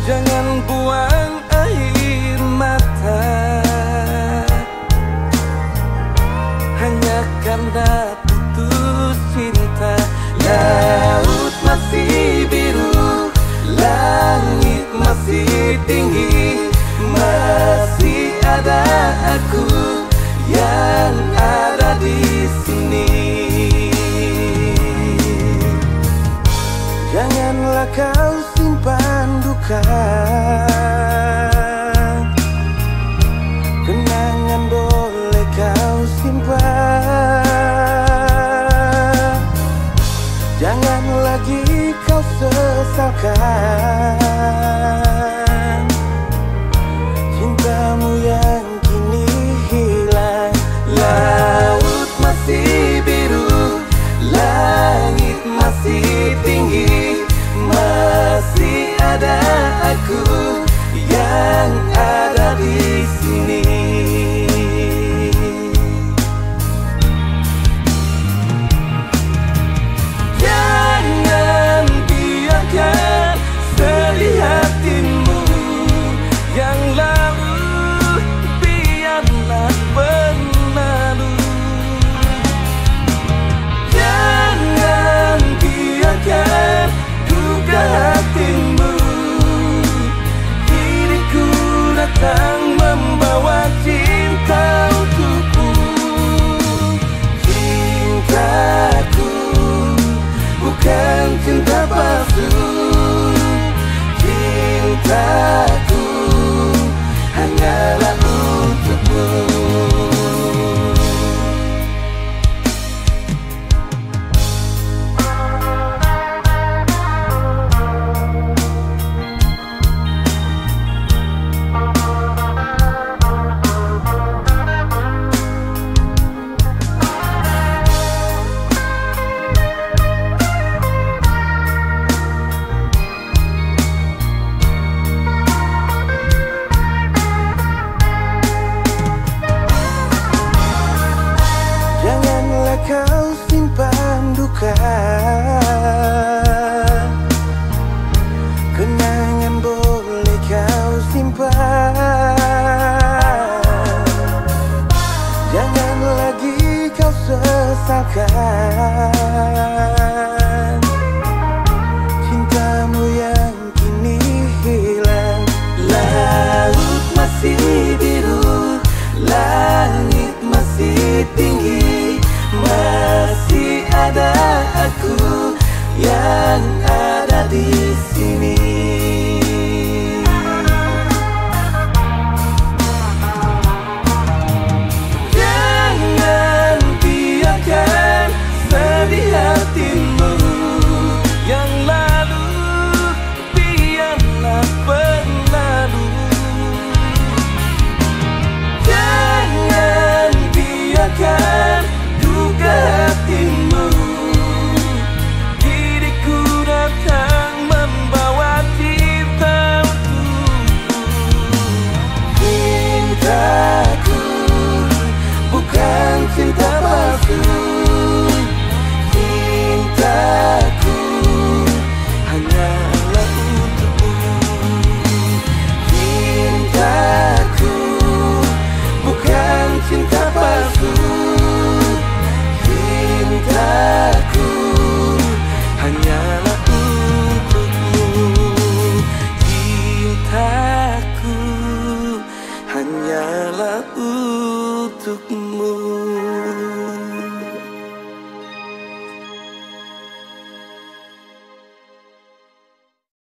Jangan buang air mata hanya karena putus cinta. Laut masih biru, langit masih tinggi, masih ada aku yang ada di sini. Janganlah kau simpan duka, kenangan boleh kau simpan. Jangan lagi kau sesalkan cintamu yang kini hilang. Laut masih biru, langit masih tinggi, masih ada aku yang ada di sini. Jangan biarkan sedih hatimu yang lalu, biarlah berlalu. Jangan biarkan duka hatimu, diriku datang membawa cinta untukmu. Cintaku bukan cinta palsu, cintaku hanyalah untukmu. Kau simpan duka, kenangan boleh kau simpan. Jangan lagi kau sesalkan cintamu yang kini hilang. Laut masih biru, langit masih tinggi, masih ada aku yang ada di sini. Jangan biarkan sedih hatimu yang lalu, biarlah berlalu. Jangan biarkan hatimu, diriku datang membawa cinta untukmu. Cintaku bukan cinta palsu, cintaku hanyalah untukmu. Cintaku bukan cinta palsu, cintaku hanyalah untukmu. Cintaku hanyalah untukmu.